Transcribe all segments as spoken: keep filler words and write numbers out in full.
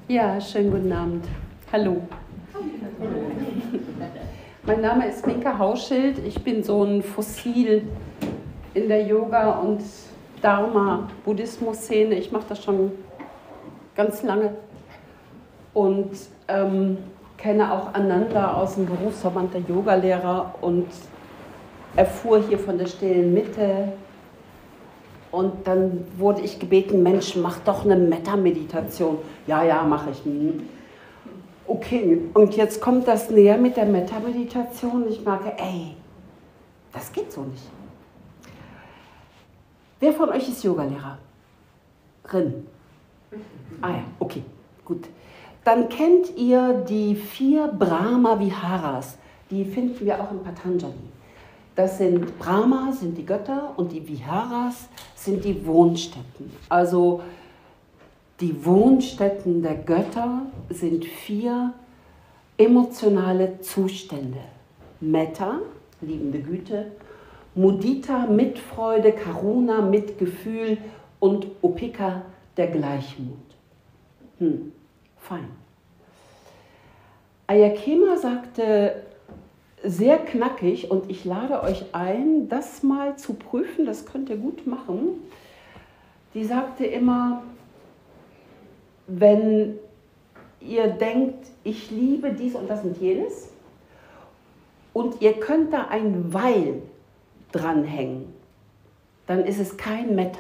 Ja, schönen guten Abend. Hallo. Mein Name ist Minka Hauschild. Ich bin so ein Fossil in der Yoga- und Dharma-Buddhismus-Szene. Ich mache das schon ganz lange und ähm, kenne auch Ananda aus dem Berufsverband der Yogalehrer und erfuhr hier von der stillen Mitte. Und dann wurde ich gebeten, Mensch, mach doch eine Metta-Meditation. Ja, ja, mache ich. Okay, und jetzt kommt das näher mit der Metta-Meditation. Ich merke, ey, das geht so nicht. Wer von euch ist Yogalehrerin? Ah ja, okay, gut. Dann kennt ihr die vier Brahma-Viharas. Die finden wir auch im Patanjali. Das sind Brahma, sind die Götter, und die Viharas sind die Wohnstätten. Also die Wohnstätten der Götter sind vier emotionale Zustände. Metta, liebende Güte, Mudita, Mitfreude, Karuna, Mitgefühl und Upeka, der Gleichmut. Hm, fein. Ayakema sagte sehr knackig, und ich lade euch ein, das mal zu prüfen, das könnt ihr gut machen. Die sagte immer, wenn ihr denkt, ich liebe dies und das und jenes, und ihr könnt da ein Weil dranhängen, dann ist es kein Metta.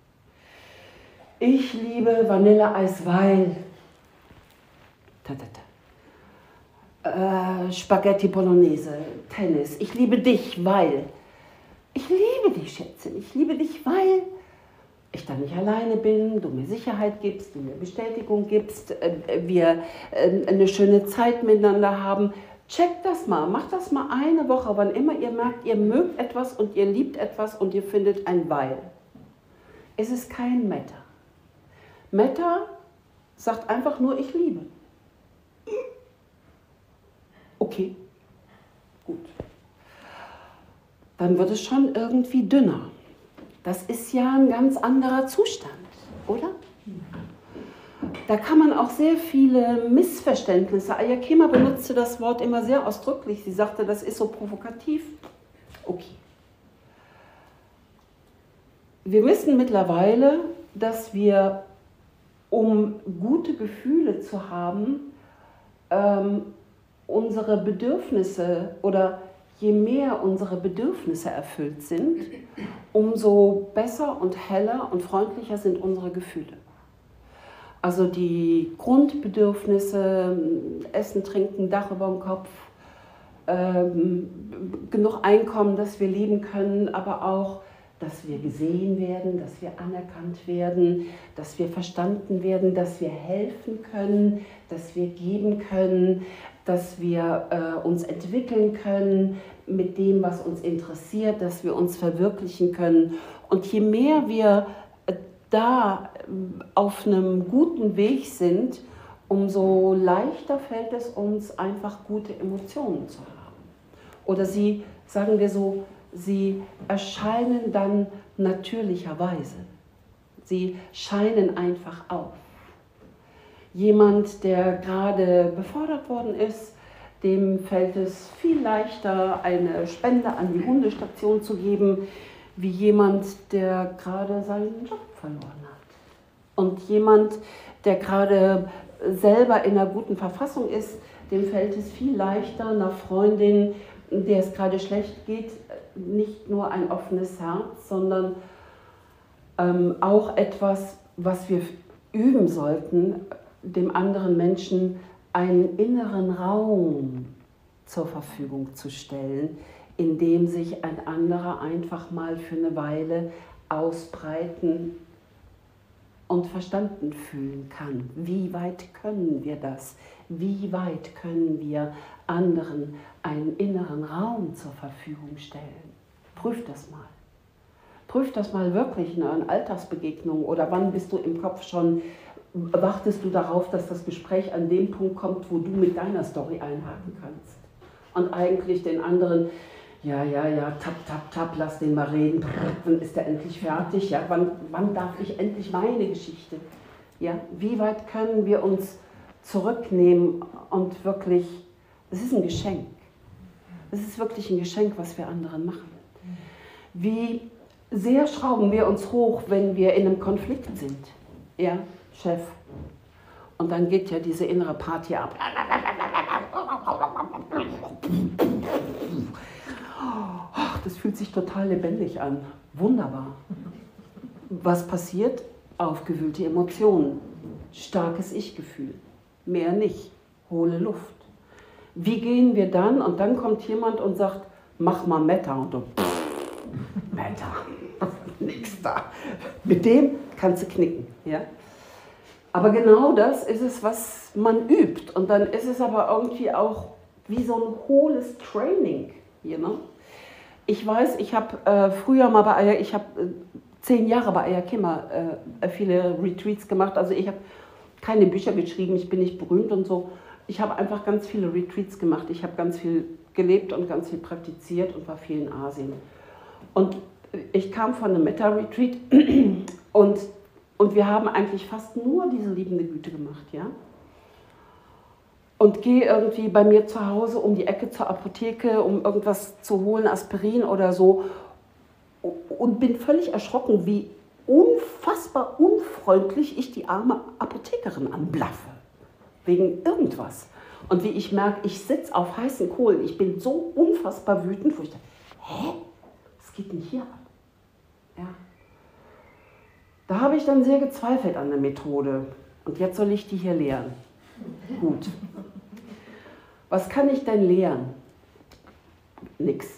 Ich liebe Vanilleeis, weil ta, ta, ta. Äh, Spaghetti Bolognese, Tennis. Ich liebe dich, weil. Ich liebe dich, Schätzchen. Ich liebe dich, weil ich dann nicht alleine bin, du mir Sicherheit gibst, du mir Bestätigung gibst, äh, wir äh, eine schöne Zeit miteinander haben. Checkt das mal, macht das mal eine Woche, wann immer ihr merkt, ihr mögt etwas und ihr liebt etwas und ihr findet ein Weil. Es ist kein Metta. Metta sagt einfach nur, ich liebe. Okay, gut. Dann wird es schon irgendwie dünner. Das ist ja ein ganz anderer Zustand, oder? Da kann man auch sehr viele Missverständnisse. Ayakema benutzte das Wort immer sehr ausdrücklich. Sie sagte, das ist so provokativ. Okay. Wir wissen mittlerweile, dass wir, um gute Gefühle zu haben, ähm, unsere Bedürfnisse, oder je mehr unsere Bedürfnisse erfüllt sind, umso besser und heller und freundlicher sind unsere Gefühle. Also die Grundbedürfnisse, Essen, Trinken, Dach über dem Kopf, ähm, genug Einkommen, dass wir leben können, aber auch, dass wir gesehen werden, dass wir anerkannt werden, dass wir verstanden werden, dass wir helfen können, dass wir geben können, dass wir äh, uns entwickeln können mit dem, was uns interessiert, dass wir uns verwirklichen können. Und je mehr wir äh, da äh, auf einem guten Weg sind, umso leichter fällt es uns, einfach gute Emotionen zu haben. Oder sie, sagen wir so, sie erscheinen dann natürlicherweise. Sie scheinen einfach auf. Jemand, der gerade befördert worden ist, dem fällt es viel leichter, eine Spende an die Hundestation zu geben, wie jemand, der gerade seinen Job verloren hat. Und jemand, der gerade selber in einer guten Verfassung ist, dem fällt es viel leichter, einer Freundin, der es gerade schlecht geht, nicht nur ein offenes Herz, sondern ähm, auch etwas, was wir üben sollten, dem anderen Menschen einen inneren Raum zur Verfügung zu stellen, in dem sich ein anderer einfach mal für eine Weile ausbreiten und verstanden fühlen kann. Wie weit können wir das? Wie weit können wir anderen einen inneren Raum zur Verfügung stellen? Prüft das mal. Prüft das mal wirklich in euren Alltagsbegegnungen, oder wann bist du im Kopf schon, wartest du darauf, dass das Gespräch an dem Punkt kommt, wo du mit deiner Story einhaken kannst. Und eigentlich den anderen, ja, ja, ja, tap, tap, tap, lass den mal reden, wann ist der endlich fertig, ja, wann, wann darf ich endlich meine Geschichte? Ja, wie weit können wir uns zurücknehmen und wirklich, es ist ein Geschenk. Es ist wirklich ein Geschenk, was wir anderen machen. Wie sehr schrauben wir uns hoch, wenn wir in einem Konflikt sind. Ja, Chef. Und dann geht ja diese innere Party ab. Ach, das fühlt sich total lebendig an. Wunderbar. Was passiert? Aufgewühlte Emotionen. Starkes Ich-Gefühl. Mehr nicht. Hohle Luft. Wie gehen wir dann? Und dann kommt jemand und sagt, mach mal Metta. Und du, Metta, nix da. Mit dem kannst du knicken. Ja? Aber genau das ist es, was man übt. Und dann ist es aber irgendwie auch wie so ein hohles Training. You know? Ich weiß, ich habe äh, früher mal bei Aya, ich habe äh, zehn Jahre bei Aya Kimmer äh, viele Retreats gemacht. Also ich habe keine Bücher geschrieben, ich bin nicht berühmt und so. Ich habe einfach ganz viele Retreats gemacht. Ich habe ganz viel gelebt und ganz viel praktiziert und war viel in Asien. Und ich kam von einem Metta-Retreat und, und wir haben eigentlich fast nur diese liebende Güte gemacht, ja. Und gehe irgendwie bei mir zu Hause um die Ecke zur Apotheke, um irgendwas zu holen, Aspirin oder so, und bin völlig erschrocken, wie unfassbar unfreundlich ich die arme Apothekerin anblaffe. Wegen irgendwas. Und wie ich merke, ich sitze auf heißen Kohlen, ich bin so unfassbar wütend, wo ich dachte, hä? Was geht denn hier ab? Ja. Da habe ich dann sehr gezweifelt an der Methode. Und jetzt soll ich die hier lehren. Gut. Was kann ich denn lehren? Nix.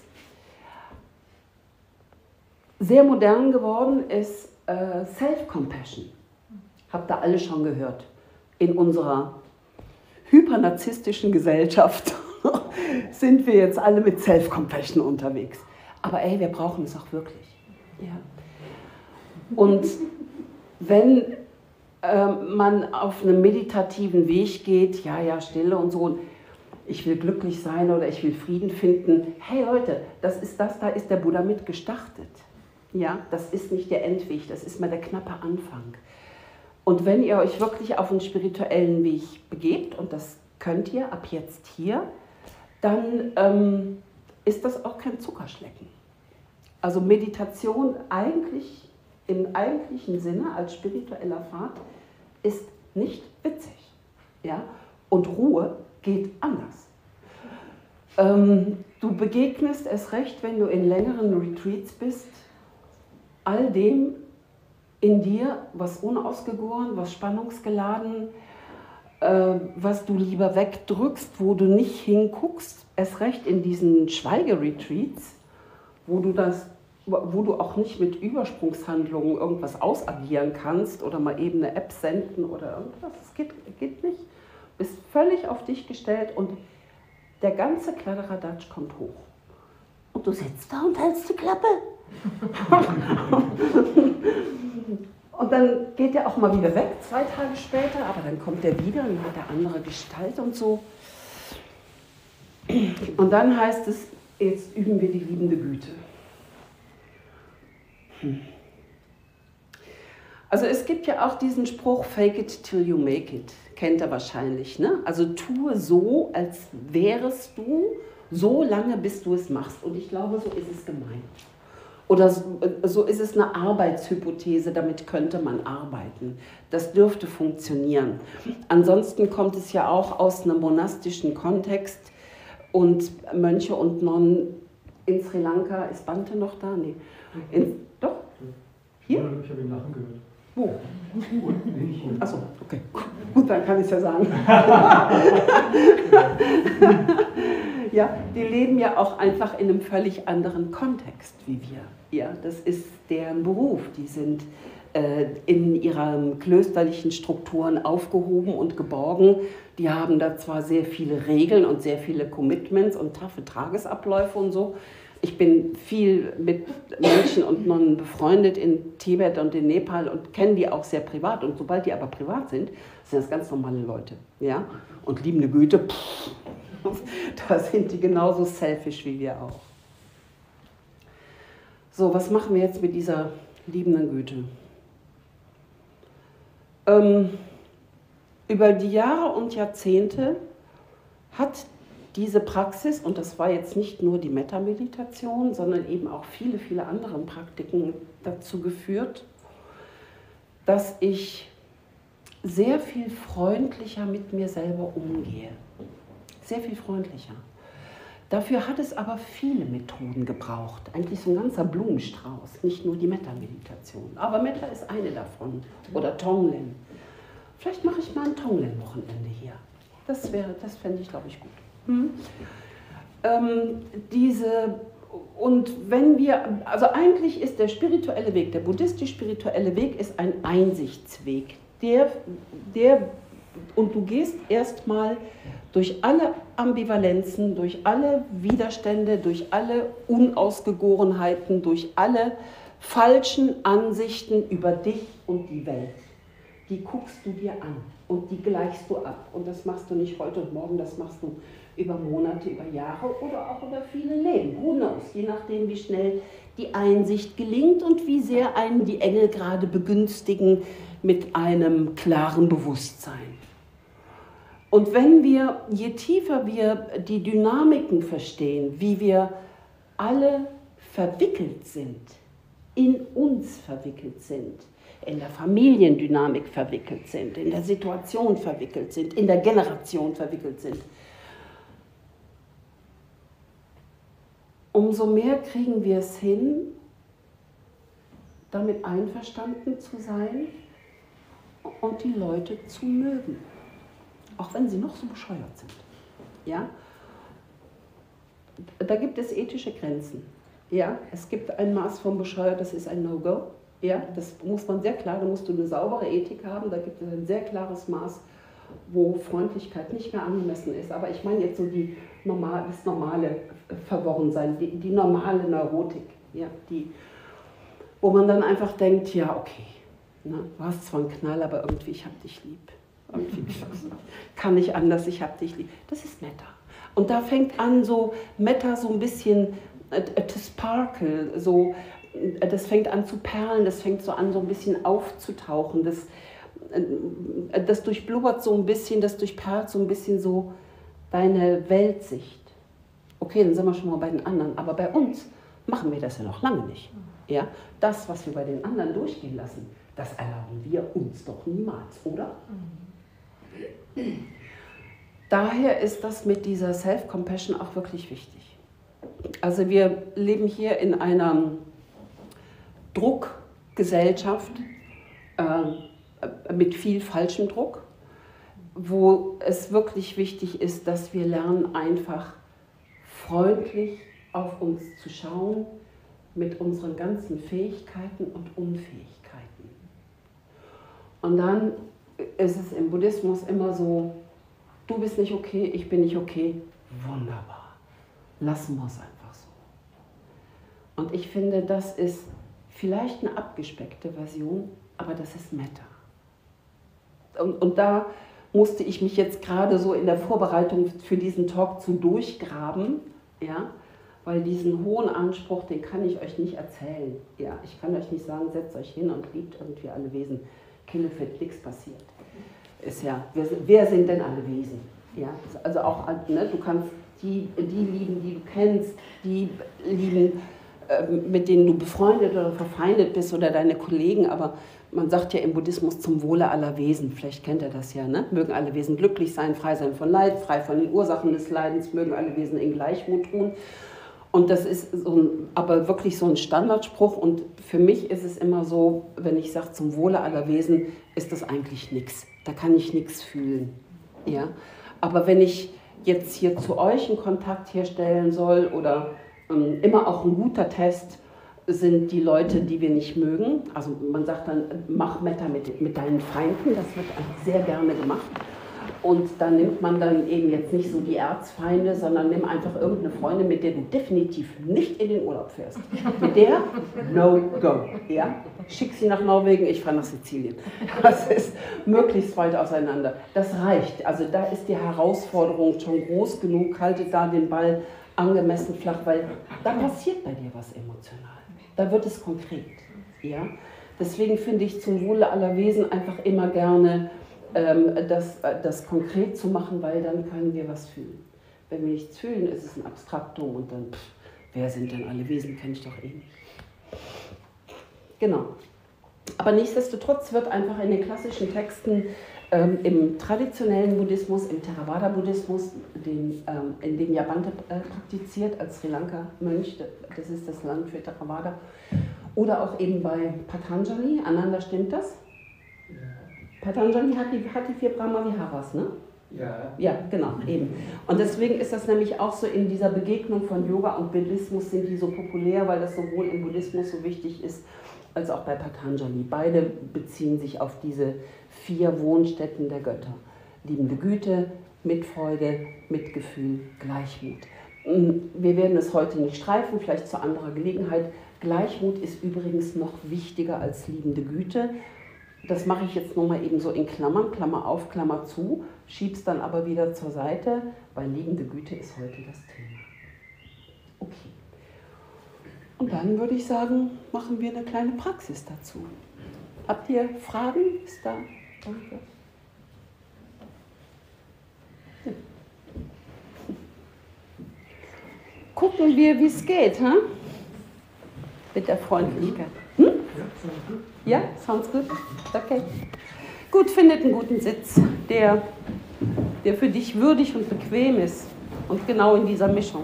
Sehr modern geworden ist äh, Self-Compassion. Habt ihr alle schon gehört. In unserer hypernarzisstischen Gesellschaft sind wir jetzt alle mit Self-Compassion unterwegs. Aber ey, wir brauchen es auch wirklich. Ja. Und wenn äh, man auf einem meditativen Weg geht, ja, ja, Stille und so, ich will glücklich sein oder ich will Frieden finden. Hey Leute, das ist das, da ist der Buddha mit gestartet. Ja, das ist nicht der Endweg, das ist mal der knappe Anfang. Und wenn ihr euch wirklich auf einen spirituellen Weg begebt, und das könnt ihr ab jetzt hier, dann ähm, ist das auch kein Zuckerschlecken. Also Meditation eigentlich im eigentlichen Sinne als spiritueller Pfad ist nicht witzig. Ja? Und Ruhe geht anders. Ähm, du begegnest erst recht, wenn du in längeren Retreats bist, all dem in dir, was unausgegoren, was spannungsgeladen, äh, was du lieber wegdrückst, wo du nicht hinguckst, erst recht in diesen Schweigeretreats, wo du das, wo du auch nicht mit Übersprungshandlungen irgendwas ausagieren kannst oder mal eben eine App senden oder irgendwas, das geht, geht nicht. Du bist völlig auf dich gestellt und der ganze Kladderadatsch kommt hoch. Und du sitzt da und hältst die Klappe. Und dann geht er auch mal wieder weg, zwei Tage später, aber dann kommt er wieder und hat eine andere Gestalt und so. Und dann heißt es, jetzt üben wir die liebende Güte. Hm. Also es gibt ja auch diesen Spruch, fake it till you make it, kennt ihr wahrscheinlich, ne? Also tue so, als wärest du, so lange bis du es machst. Und ich glaube, so ist es gemeint. Oder so, so ist es eine Arbeitshypothese, damit könnte man arbeiten. Das dürfte funktionieren. Ansonsten kommt es ja auch aus einem monastischen Kontext und Mönche und Nonnen in Sri Lanka, ist Bhante noch da? Nee. In, doch? Hier? Ja, ich habe ihn lachen gehört. Wo? Achso, okay. Gut, dann kann ich es ja sagen. Ja, die leben ja auch einfach in einem völlig anderen Kontext wie wir. Ja, das ist deren Beruf. Die sind äh, in ihren klösterlichen Strukturen aufgehoben und geborgen. Die haben da zwar sehr viele Regeln und sehr viele Commitments und taffe Tagesabläufe und so. Ich bin viel mit Menschen und Nonnen befreundet in Tibet und in Nepal und kenne die auch sehr privat. Und sobald die aber privat sind, sind das ganz normale Leute. Ja? Und liebende Güte, pff, da sind die genauso selfish wie wir auch. So, was machen wir jetzt mit dieser liebenden Güte? Ähm, über die Jahre und Jahrzehnte hat diese Praxis, und das war jetzt nicht nur die Metta-Meditation, sondern eben auch viele, viele andere Praktiken dazu geführt, dass ich sehr viel freundlicher mit mir selber umgehe. Sehr viel freundlicher. Dafür hat es aber viele Methoden gebraucht. Eigentlich so ein ganzer Blumenstrauß, nicht nur die Metta-Meditation. Aber Metta ist eine davon. Oder Tonglen. Vielleicht mache ich mal ein Tonglen-Wochenende hier. Das wäre, das fände ich, glaube ich, gut. Hm? Ähm, diese, und wenn wir, also eigentlich ist der spirituelle Weg, der buddhistisch-spirituelle Weg ist ein Einsichtsweg. Der, der, und du gehst erstmal durch alle Ambivalenzen, durch alle Widerstände, durch alle Unausgegorenheiten, durch alle falschen Ansichten über dich und die Welt. Die guckst du dir an und die gleichst du ab. Und das machst du nicht heute und morgen, das machst du über Monate, über Jahre oder auch über viele Leben. Who knows? Je nachdem, wie schnell die Einsicht gelingt und wie sehr einen die Engel gerade begünstigen mit einem klaren Bewusstsein. Und wenn wir, je tiefer wir die Dynamiken verstehen, wie wir alle verwickelt sind, in uns verwickelt sind, in der Familiendynamik verwickelt sind, in der Situation verwickelt sind, in der Generation verwickelt sind, umso mehr kriegen wir es hin, damit einverstanden zu sein und die Leute zu mögen. Auch wenn sie noch so bescheuert sind. Ja? Da gibt es ethische Grenzen. Ja? Es gibt ein Maß von bescheuert, das ist ein No-Go. Ja? Das muss man sehr klar, da musst du eine saubere Ethik haben, da gibt es ein sehr klares Maß, wo Freundlichkeit nicht mehr angemessen ist. Aber ich meine jetzt so die normal, das normale Verworrensein, die, die normale Neurotik, ja? Die, wo man dann einfach denkt, ja okay, ne? Du hast zwar einen Knall, aber irgendwie, ich hab dich lieb. Kann nicht anders, ich hab dich lieb. Das ist Metta. Und da fängt an so Metta so ein bisschen äh, to sparkle, so, äh, das fängt an zu perlen, das fängt so an so ein bisschen aufzutauchen, das, äh, das durchblubbert so ein bisschen, das durchperlt so ein bisschen so deine Weltsicht. Okay, dann sind wir schon mal bei den anderen, aber bei uns machen wir das ja noch lange nicht. Ja? Das, was wir bei den anderen durchgehen lassen, das erlauben wir uns doch niemals, oder? Daher ist das mit dieser Self-Compassion auch wirklich wichtig. Also wir leben hier in einer Druckgesellschaft äh, mit viel falschem Druck, wo es wirklich wichtig ist, dass wir lernen, einfach freundlich auf uns zu schauen mit unseren ganzen Fähigkeiten und Unfähigkeiten. Und dann ist es im Buddhismus immer so, du bist nicht okay, ich bin nicht okay, wunderbar, lassen wir es einfach so. Und ich finde, das ist vielleicht eine abgespeckte Version, aber das ist Metta. Und, und da musste ich mich jetzt gerade so in der Vorbereitung für diesen Talk zu durchgraben, ja, weil diesen hohen Anspruch, den kann ich euch nicht erzählen. Ja, ich kann euch nicht sagen, setzt euch hin und liebt irgendwie alle Wesen. Killefit, nichts passiert. Ist ja, wer, wer sind denn alle Wesen? Ja, also auch, ne, du kannst die, die lieben, die du kennst, die lieben, äh, mit denen du befreundet oder verfeindet bist oder deine Kollegen, aber man sagt ja im Buddhismus zum Wohle aller Wesen, vielleicht kennt ihr das ja, ne? Mögen alle Wesen glücklich sein, frei sein von Leid, frei von den Ursachen des Leidens, mögen alle Wesen in Gleichmut ruhen. Und das ist so ein, aber wirklich so ein Standardspruch und für mich ist es immer so, wenn ich sage zum Wohle aller Wesen, ist das eigentlich nichts. Da kann ich nichts fühlen. Ja? Aber wenn ich jetzt hier zu euch einen Kontakt herstellen soll oder ähm, immer auch ein guter Test sind die Leute, die wir nicht mögen. Also man sagt dann, mach Metta mit, mit deinen Feinden, das wird sehr gerne gemacht. Und dann nimmt man dann eben jetzt nicht so die Erzfeinde, sondern nimm einfach irgendeine Freundin, mit der du definitiv nicht in den Urlaub fährst. Mit der, no go. Ja? Schick sie nach Norwegen, ich fahre nach Sizilien. Das ist möglichst weit auseinander. Das reicht. Also da ist die Herausforderung schon groß genug, haltet da den Ball angemessen flach, weil da passiert bei dir was emotional. Da wird es konkret. Ja? Deswegen finde ich zum Wohle aller Wesen einfach immer gerne ähm, das, das konkret zu machen, weil dann können wir was fühlen. Wenn wir nichts fühlen, ist es ein Abstraktum und dann, pff, wer sind denn alle Wesen, kenne ich doch eh nicht. Genau. Aber nichtsdestotrotz wird einfach in den klassischen Texten, ähm, im traditionellen Buddhismus, im Theravada-Buddhismus, den, ähm, in dem Jabante äh, praktiziert als Sri Lanka-Mönch, das ist das Land für Theravada, oder auch eben bei Patanjali, Ananda, stimmt das? Ja. Patanjali hat die, hat die vier Brahma-Viharas, ne? Ja. Ja, genau, eben. Und deswegen ist das nämlich auch so in dieser Begegnung von Yoga und Buddhismus sind die so populär, weil das sowohl im Buddhismus so wichtig ist, als auch bei Patanjali. Beide beziehen sich auf diese vier Wohnstätten der Götter. Liebende Güte, Mitfreude, Mitgefühl, Gleichmut. Wir werden es heute nicht streifen, vielleicht zu anderer Gelegenheit. Gleichmut ist übrigens noch wichtiger als liebende Güte. Das mache ich jetzt nur mal eben so in Klammern, Klammer auf, Klammer zu, schieb's dann aber wieder zur Seite, weil liebende Güte ist heute das Thema. Okay. Und dann würde ich sagen, machen wir eine kleine Praxis dazu. Habt ihr Fragen? Ist da irgendwas? Ja. Gucken wir, wie es geht, hm? Mit der Freundlichkeit. Hm? Ja, sounds good? Okay. Gut, findet einen guten Sitz, der, der für dich würdig und bequem ist und genau in dieser Mischung.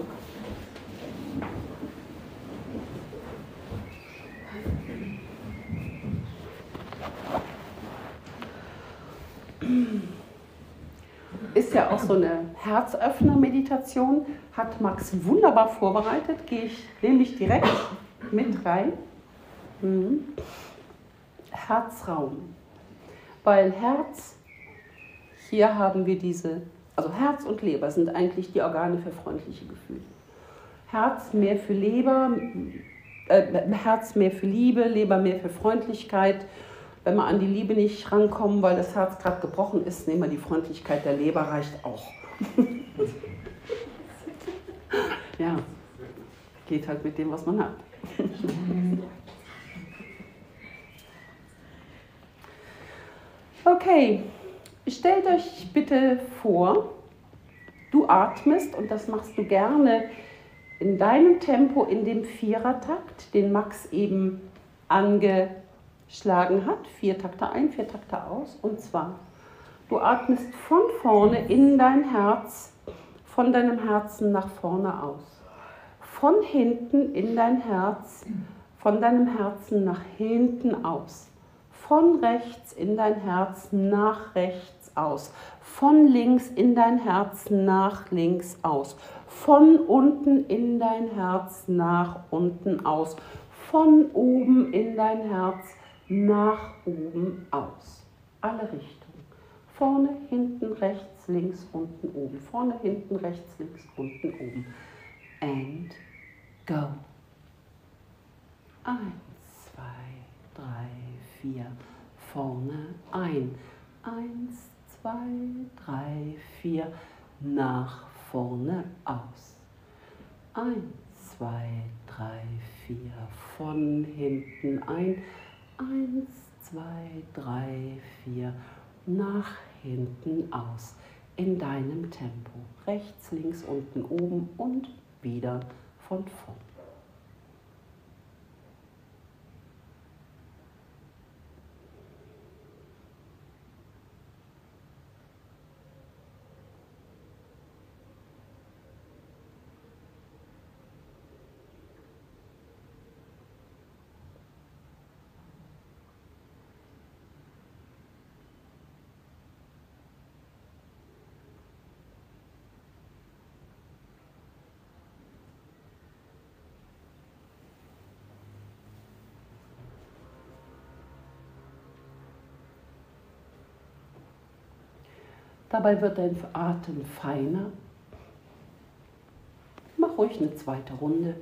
Ist ja auch so eine Herzöffner-Meditation, hat Max wunderbar vorbereitet, gehe ich nämlich direkt mit rein. Mhm. Herzraum. Weil Herz, hier haben wir diese, also Herz und Leber sind eigentlich die Organe für freundliche Gefühle. Herz mehr für Leber, äh, Herz mehr für Liebe, Leber mehr für Freundlichkeit. Wenn wir an die Liebe nicht rankommen, weil das Herz gerade gebrochen ist, nehmen wir die Freundlichkeit der Leber, reicht auch. Ja, geht halt mit dem, was man hat. Okay, stellt euch bitte vor, du atmest und das machst du gerne in deinem Tempo in dem Vierertakt, den Max eben angeschlagen hat. Vier Takte ein, vier Takte aus. Und zwar, du atmest von vorne in dein Herz, von deinem Herzen nach vorne aus. Von hinten in dein Herz, von deinem Herzen nach hinten aus. Von rechts in dein Herz nach rechts aus. Von links in dein Herz nach links aus. Von unten in dein Herz nach unten aus. Von oben in dein Herz nach oben aus. Alle Richtungen. Vorne, hinten, rechts, links, unten, oben. Vorne, hinten, rechts, links, unten, oben. And go. Eins, zwei, drei, vier. Vorne ein. Eins, zwei, drei, vier. Nach vorne aus. Eins, zwei, drei, vier. Von hinten ein. Eins, zwei, drei, vier. Nach hinten aus. In deinem Tempo. Rechts, links, unten, oben und wieder von vorn. Dabei wird dein Atem feiner. Mach ruhig eine zweite Runde.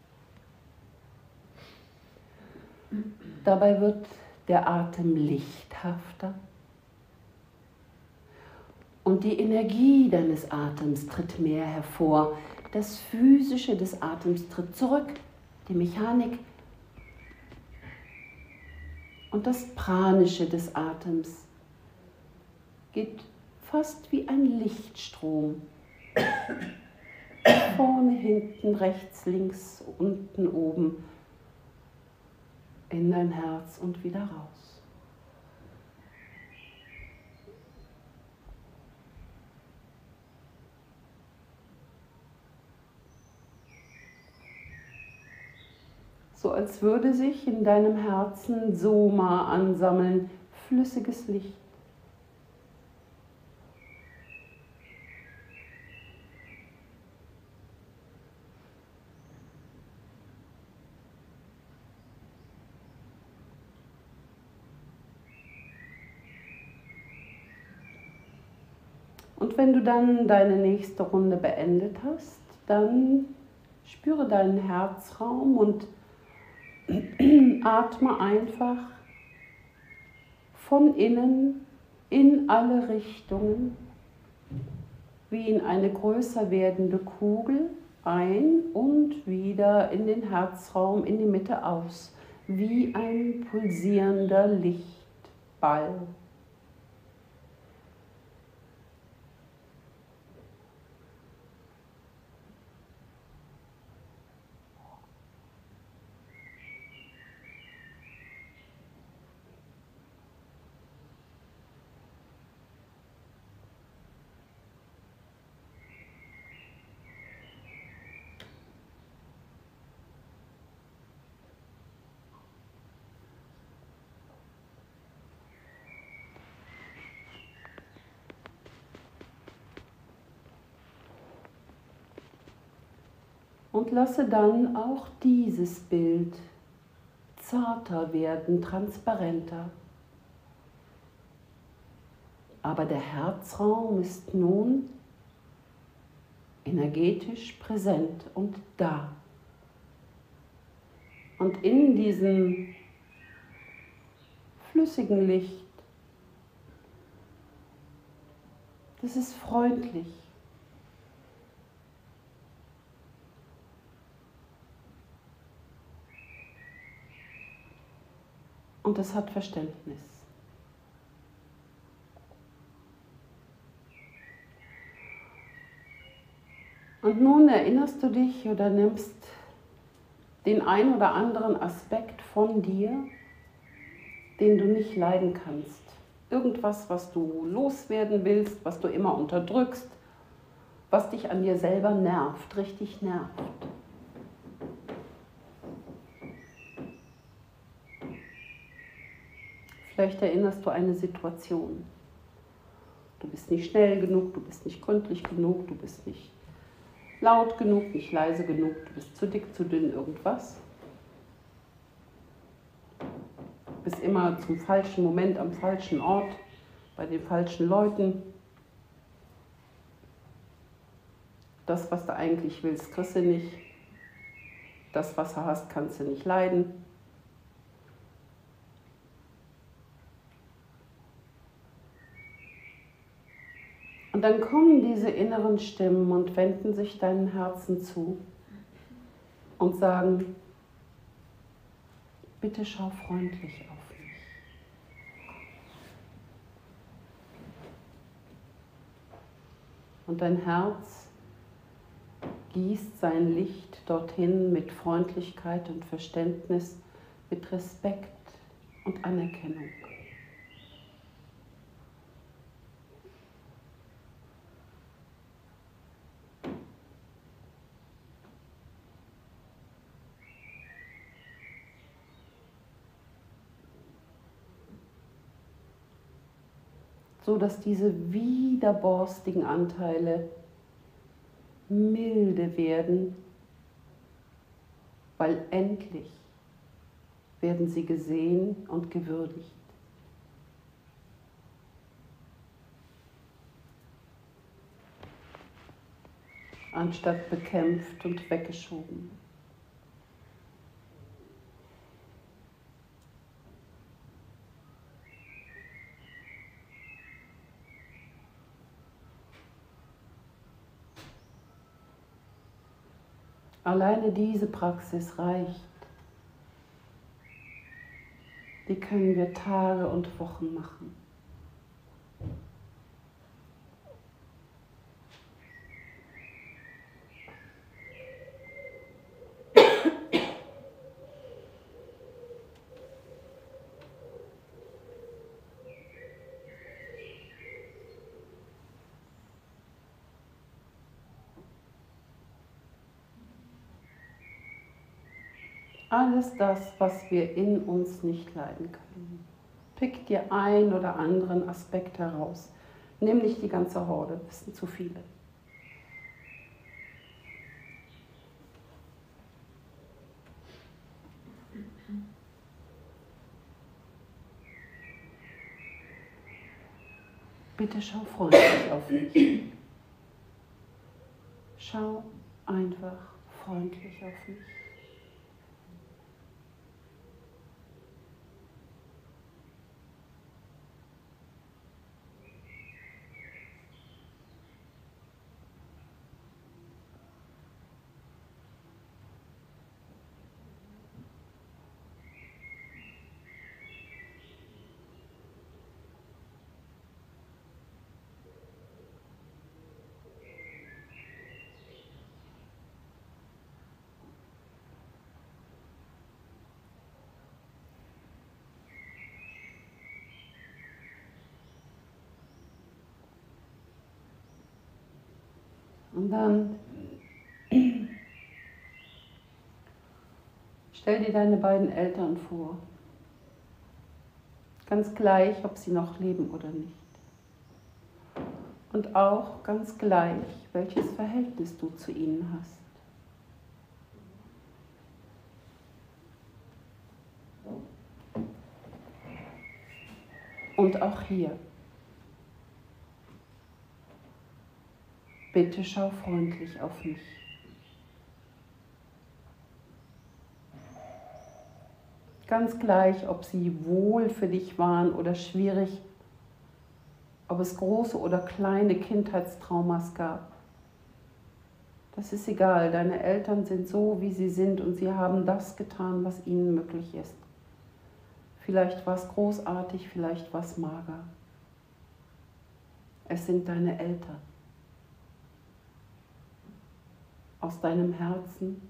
Dabei wird der Atem lichthafter. Und die Energie deines Atems tritt mehr hervor. Das Physische des Atems tritt zurück, die Mechanik. Und das Pranische des Atems geht fast wie ein Lichtstrom. Vorne, hinten, rechts, links, unten, oben in dein Herz und wieder raus. So als würde sich in deinem Herzen Soma ansammeln, flüssiges Licht. Und wenn du dann deine nächste Runde beendet hast, dann spüre deinen Herzraum und atme einfach von innen in alle Richtungen, wie in eine größer werdende Kugel, ein und wieder in den Herzraum, in die Mitte aus, wie ein pulsierender Lichtball. Und lasse dann auch dieses Bild zarter werden, transparenter. Aber der Herzraum ist nun energetisch präsent und da. Und in diesem flüssigen Licht, das ist freundlich. Und es hat Verständnis. Und nun erinnerst du dich oder nimmst den ein oder anderen Aspekt von dir, den du nicht leiden kannst. Irgendwas, was du loswerden willst, was du immer unterdrückst, was dich an dir selber nervt, richtig nervt. Vielleicht erinnerst du eine Situation. Du bist nicht schnell genug, du bist nicht gründlich genug, du bist nicht laut genug, nicht leise genug, du bist zu dick, zu dünn, irgendwas. Du bist immer zum falschen Moment am falschen Ort, bei den falschen Leuten. Das, was du eigentlich willst, kriegst du nicht. Das, was du hast, kannst du nicht leiden. Und dann kommen diese inneren Stimmen und wenden sich deinem Herzen zu und sagen, bitte schau freundlich auf mich. Und dein Herz gießt sein Licht dorthin mit Freundlichkeit und Verständnis, mit Respekt und Anerkennung. So dass diese widerborstigen Anteile milde werden, weil endlich werden sie gesehen und gewürdigt. Anstatt bekämpft und weggeschoben. Alleine diese Praxis reicht. Die können wir Tage und Wochen machen. Alles das, was wir in uns nicht leiden können. Pick dir einen oder anderen Aspekt heraus. Nimm nicht die ganze Horde, das sind zu viele. Bitte schau freundlich auf mich. Schau einfach freundlich auf mich. Und dann stell dir deine beiden Eltern vor. Ganz gleich, ob sie noch leben oder nicht. Und auch ganz gleich, welches Verhältnis du zu ihnen hast. Und auch hier. Bitte schau freundlich auf mich. Ganz gleich, ob sie wohl für dich waren oder schwierig, ob es große oder kleine Kindheitstraumas gab. Das ist egal, deine Eltern sind so, wie sie sind und sie haben das getan, was ihnen möglich ist. Vielleicht war es großartig, vielleicht war es mager. Es sind deine Eltern. Aus deinem Herzen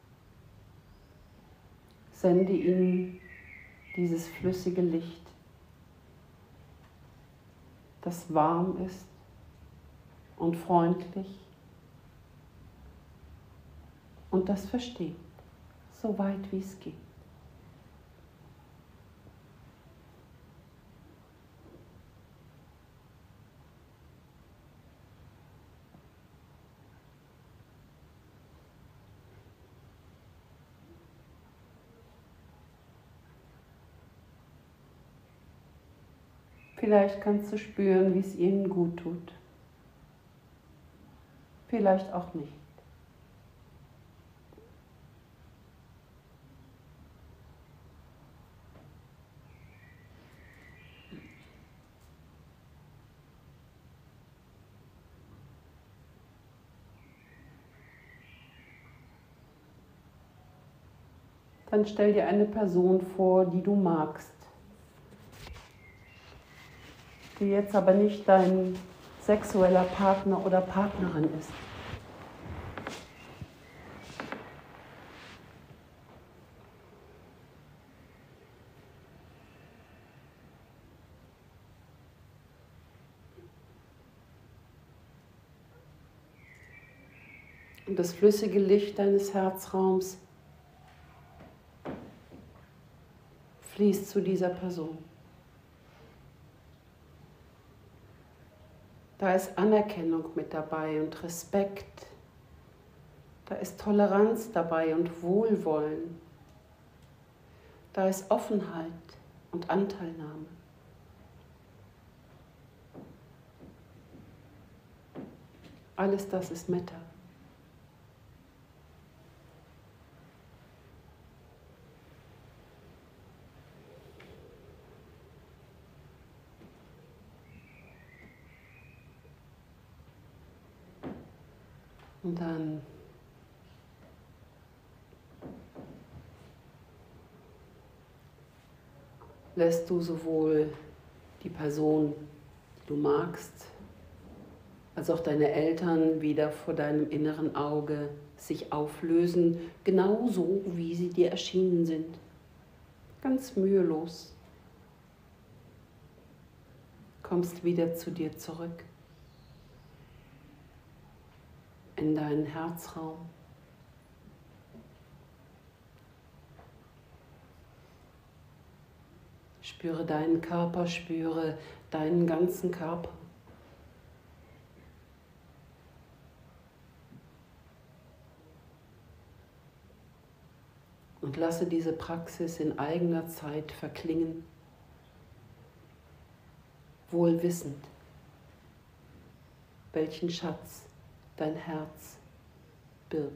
sende ihnen dieses flüssige Licht, das warm ist und freundlich und das versteht, so weit wie es geht. Vielleicht kannst du spüren, wie es ihnen gut tut. Vielleicht auch nicht. Dann stell dir eine Person vor, die du magst, die jetzt aber nicht dein sexueller Partner oder Partnerin ist. Und das flüssige Licht deines Herzraums fließt zu dieser Person. Da ist Anerkennung mit dabei und Respekt. Da ist Toleranz dabei und Wohlwollen. Da ist Offenheit und Anteilnahme. Alles das ist Metta. Und dann lässt du sowohl die Person, die du magst, als auch deine Eltern wieder vor deinem inneren Auge sich auflösen, genauso wie sie dir erschienen sind. Ganz mühelos. Kommst wieder zu dir zurück. In deinen Herzraum. Spüre deinen Körper, spüre deinen ganzen Körper. Und lasse diese Praxis in eigener Zeit verklingen, wohl wissend, welchen Schatz dein Herz birgt.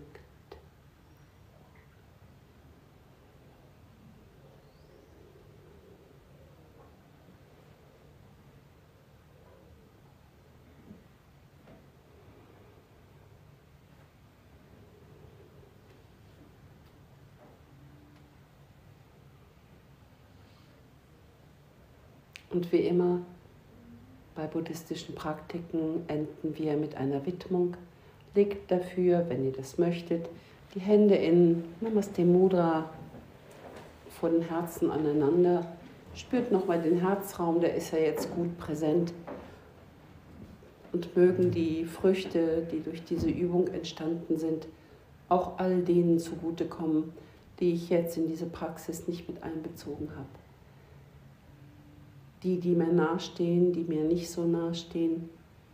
Und wie immer bei buddhistischen Praktiken enden wir mit einer Widmung. Legt dafür, wenn ihr das möchtet, die Hände in Namaste Mudra vor den Herzen aneinander. Spürt nochmal den Herzraum, der ist ja jetzt gut präsent. Und mögen die Früchte, die durch diese Übung entstanden sind, auch all denen zugutekommen, die ich jetzt in diese Praxis nicht mit einbezogen habe. Die, die mir nahestehen, die mir nicht so nahestehen.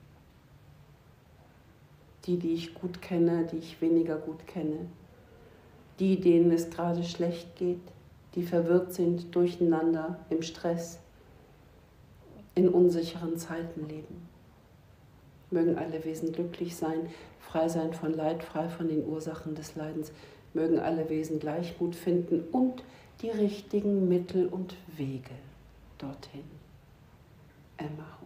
Die, die ich gut kenne, die ich weniger gut kenne. Die, denen es gerade schlecht geht, die verwirrt sind, durcheinander, im Stress, in unsicheren Zeiten leben. Mögen alle Wesen glücklich sein, frei sein von Leid, frei von den Ursachen des Leidens. Mögen alle Wesen Gleichmut finden und die richtigen Mittel und Wege dorthin. Emma.